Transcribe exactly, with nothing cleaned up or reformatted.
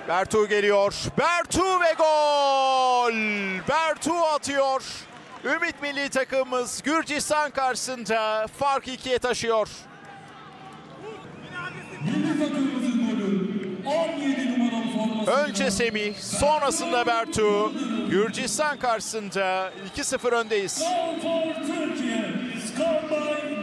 Bertu geliyor. Bertu ve gol! Bertu atıyor. Ümit milli takımımız Gürcistan karşısında fark ikiye taşıyor. Milli takımımızın golü on yedi numaralı forması. Önce Semih, sonrasında Bertu. Gürcistan karşısında iki sıfır öndeyiz. Goal for Turkey. Scored by